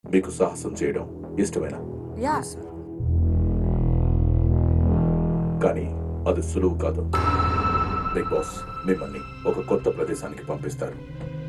మీకు సాహసం చేయడం ఇష్టమేనా? Yeah sir. కానీ అది సులువు కాదు. బిగ్ బాస్ మిమ్మల్ని ఒక కొత్త ప్రదేశానికి పంపిస్తారు.